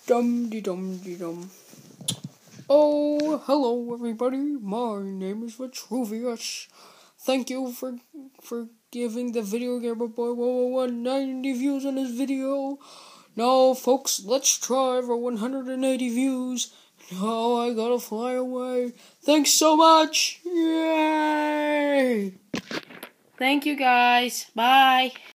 Dum de dum de dum. Oh, hello everybody. My name is Vitruvius. Thank you for giving the video gamer boy 90 views on this video. Now, folks, let's try for 180 views. Now I gotta fly away. Thanks so much. Yay! Thank you guys. Bye.